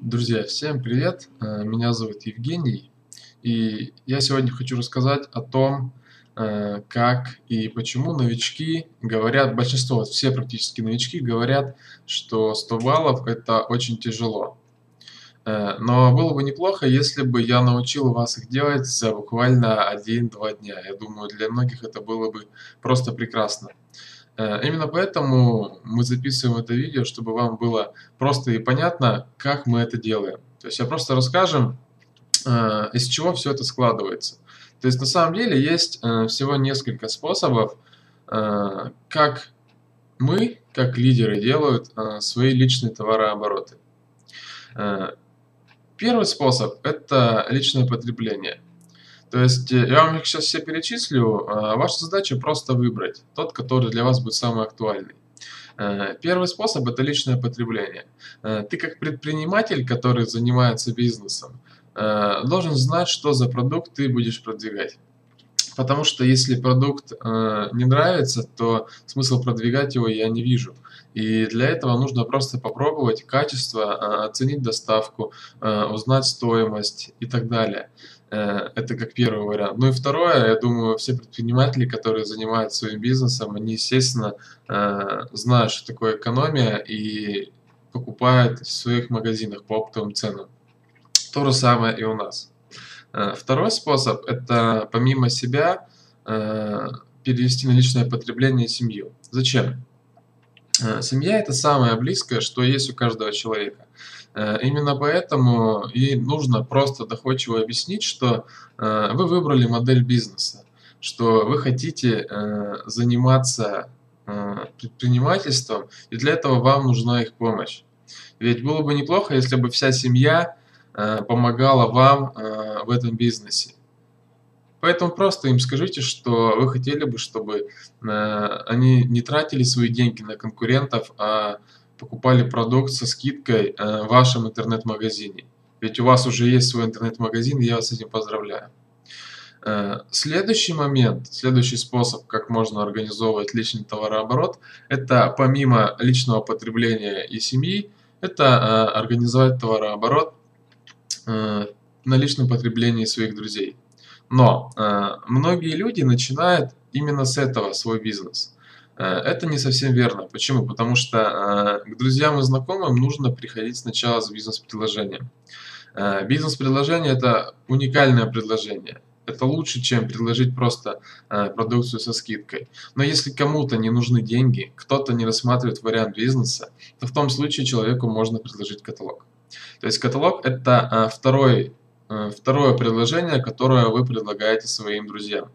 Друзья, всем привет! Меня зовут Евгений, и я сегодня хочу рассказать о том, как и почему новички говорят, большинство, вот все практически новички говорят, что 100 баллов это очень тяжело. Но было бы неплохо, если бы я научил вас их делать за буквально 1-2 дня. Я думаю, для многих это было бы просто прекрасно. Именно поэтому мы записываем это видео, чтобы вам было просто и понятно, как мы это делаем. То есть я просто расскажем, из чего все это складывается. То есть на самом деле есть всего несколько способов, как мы, как лидеры, делают свои личные товарообороты. Э, Первый способ – это личное потребление. То есть я вам их сейчас все перечислю, ваша задача просто выбрать тот, который для вас будет самый актуальный. Первый способ – это личное потребление. Ты как предприниматель, который занимается бизнесом, должен знать, что за продукт ты будешь продвигать. Потому что если продукт не нравится, то смысл продвигать его я не вижу. И для этого нужно просто попробовать качество, оценить доставку, узнать стоимость и так далее. Это как первый вариант. Ну и второе, я думаю, все предприниматели, которые занимаются своим бизнесом, они, естественно, знают, что такое экономия и покупают в своих магазинах по оптовым ценам. То же самое и у нас. Второй способ – это помимо себя перевести на личное потребление семью. Зачем? Семья – это самое близкое, что есть у каждого человека. Именно поэтому и нужно просто доходчиво объяснить, что вы выбрали модель бизнеса, что вы хотите заниматься предпринимательством, и для этого вам нужна их помощь. Ведь было бы неплохо, если бы вся семья помогала вам в этом бизнесе. Поэтому просто им скажите, что вы хотели бы, чтобы они не тратили свои деньги на конкурентов, а покупали продукт со скидкой в вашем интернет-магазине. Ведь у вас уже есть свой интернет-магазин, и я вас с этим поздравляю. Следующий момент, следующий способ, как можно организовывать личный товарооборот, это помимо личного потребления и семьи, это организовать товарооборот на личном потреблении своих друзей. Но многие люди начинают именно с этого свой бизнес. Это не совсем верно. Почему? Потому что к друзьям и знакомым нужно приходить сначала с бизнес-предложением. Бизнес-предложение – это уникальное предложение. Это лучше, чем предложить просто продукцию со скидкой. Но если кому-то не нужны деньги, кто-то не рассматривает вариант бизнеса, то в том случае человеку можно предложить каталог. То есть каталог – это второе предложение, которое вы предлагаете своим друзьям.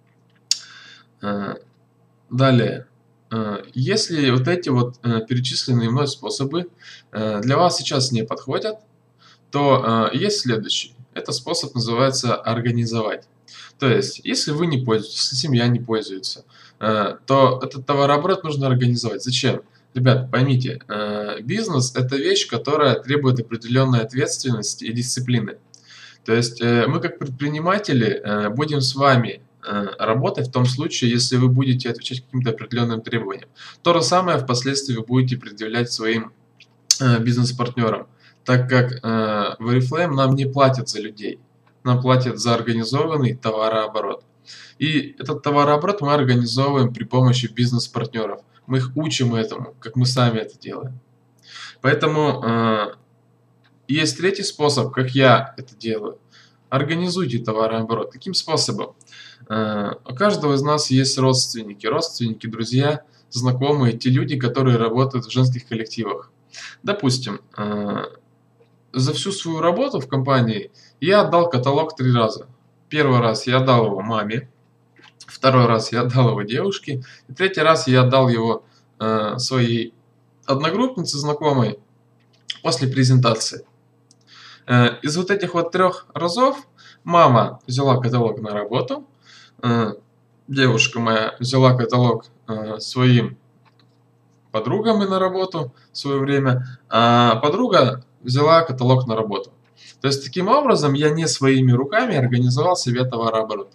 Далее. Если вот эти вот перечисленные мной способы для вас сейчас не подходят, то есть следующий. Это способ называется организовать. То есть, если вы не пользуетесь, если семья не пользуется, то этот товарооборот нужно организовать. Зачем? Ребят, поймите, бизнес – это вещь, которая требует определенной ответственности и дисциплины. То есть мы как предприниматели будем с вами работать в том случае, если вы будете отвечать каким-то определенным требованиям. То же самое впоследствии вы будете предъявлять своим бизнес-партнерам, так как в Oriflame нам не платят за людей, нам платят за организованный товарооборот. И этот товарооборот мы организовываем при помощи бизнес-партнеров. Мы их учим этому, как мы сами это делаем. Поэтому есть третий способ, как я это делаю. Организуйте товарооборот. Каким способом? У каждого из нас есть родственники, друзья, знакомые, те люди, которые работают в женских коллективах. Допустим, за всю свою работу в компании я отдал каталог 3 раза. Первый раз я отдал его маме, второй раз я отдал его девушке, и третий раз я отдал его своей одногруппнице, знакомой, после презентации. Из вот этих вот 3 разов мама взяла каталог на работу, девушка моя взяла каталог своим подругам и на работу в свое время, а подруга взяла каталог на работу. То есть таким образом я не своими руками организовал себе товарооборот.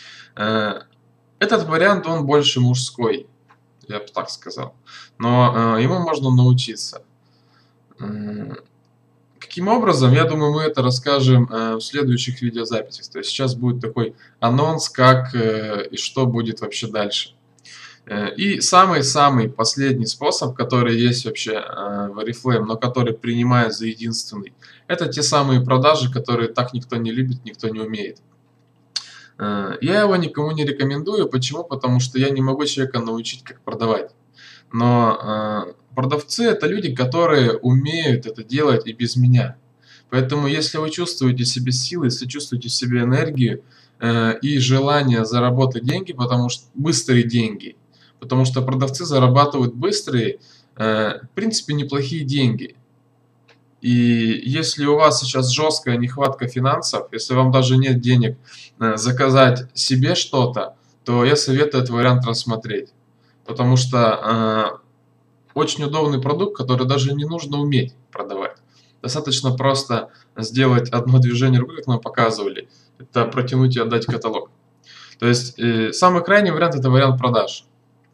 Этот вариант, он больше мужской, я бы так сказал, но ему можно научиться. Каким Каким образом, я думаю, мы это расскажем в следующих видеозаписях. То есть сейчас будет такой анонс, как и что будет вообще дальше. И самый-самый последний способ, который есть вообще в Oriflame, но который принимают за единственный, это те самые продажи, которые так никто не любит, никто не умеет. Я его никому не рекомендую. Почему? Потому что я не могу человека научить, как продавать. Но продавцы – это люди, которые умеют это делать и без меня. Поэтому, если вы чувствуете в себе силы, если чувствуете в себе энергию и желание заработать деньги, потому что быстрые деньги, потому что продавцы зарабатывают быстрые, в принципе, неплохие деньги. И если у вас сейчас жесткая нехватка финансов, если вам даже нет денег заказать себе что-то, то я советую этот вариант рассмотреть. Потому что очень удобный продукт, который даже не нужно уметь продавать. Достаточно просто сделать одно движение рукой, как нам показывали. Это протянуть и отдать каталог. То есть самый крайний вариант – это вариант продаж.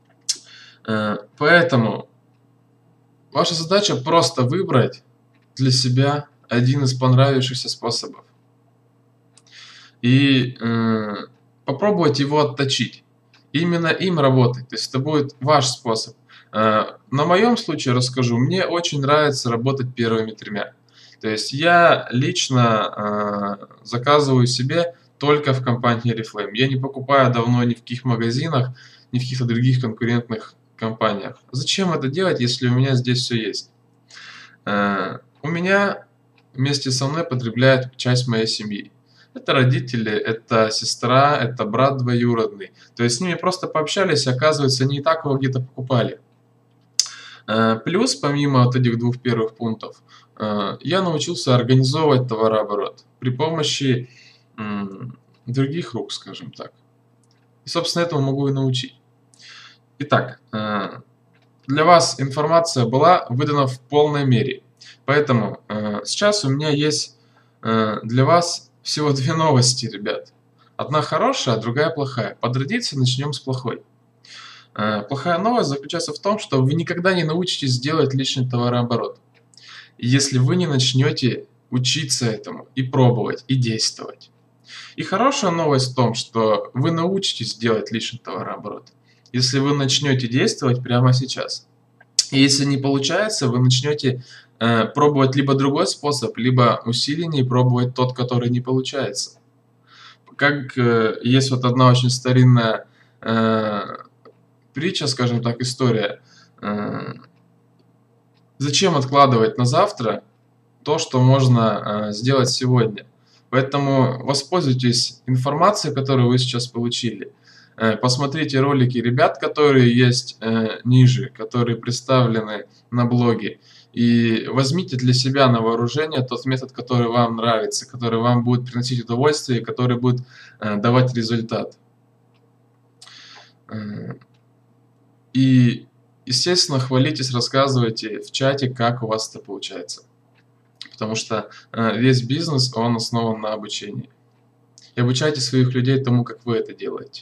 Поэтому ваша задача просто выбрать для себя один из понравившихся способов. И попробовать его отточить. Именно им работать. То есть это будет ваш способ. На моем случае расскажу. Мне очень нравится работать первыми тремя. То есть я лично заказываю себе только в компании Oriflame. Я не покупаю давно ни в каких магазинах, ни в каких-то других конкурентных компаниях. Зачем это делать, если у меня здесь все есть? У меня вместе со мной потребляет часть моей семьи. Это родители, это сестра, это брат двоюродный. То есть с ними просто пообщались, и оказывается, они и так его где-то покупали. Плюс, помимо вот этих двух первых пунктов, я научился организовывать товарооборот при помощи других рук, скажем так. И, собственно, этому могу и научить. Итак, для вас информация была выдана в полной мере. Поэтому сейчас у меня есть для вас всего две новости, ребят. Одна хорошая, а другая плохая. По традиции начнем с плохой. Плохая новость заключается в том, что вы никогда не научитесь делать личный товарооборот, если вы не начнете учиться этому и пробовать, и действовать. И хорошая новость в том, что вы научитесь делать личный товарооборот, если вы начнете действовать прямо сейчас. И если не получается, вы начнете пробовать либо другой способ, либо усиленнее пробовать тот, который не получается. Как есть вот одна очень старинная притча, скажем так, история. Зачем откладывать на завтра то, что можно сделать сегодня? Поэтому воспользуйтесь информацией, которую вы сейчас получили. Посмотрите ролики ребят, которые есть ниже, которые представлены на блоге. И возьмите для себя на вооружение тот метод, который вам нравится, который вам будет приносить удовольствие, который будет давать результат. И, естественно, хвалитесь, рассказывайте в чате, как у вас это получается. Потому что весь бизнес, он основан на обучении. И обучайте своих людей тому, как вы это делаете.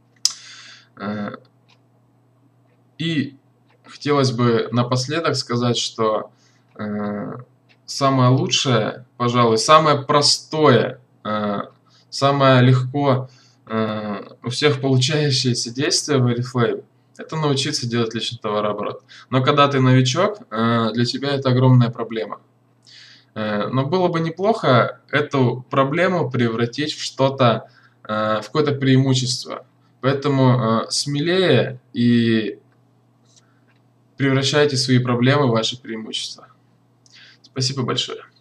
И хотелось бы напоследок сказать, что самое лучшее, пожалуй, самое простое, самое легко у всех получающееся действие в Oriflame – это научиться делать личный товарооборот. Но когда ты новичок, для тебя это огромная проблема. Но было бы неплохо эту проблему превратить в что-то, в какое-то преимущество. Поэтому смелее и превращайте свои проблемы в ваши преимущества. Спасибо большое.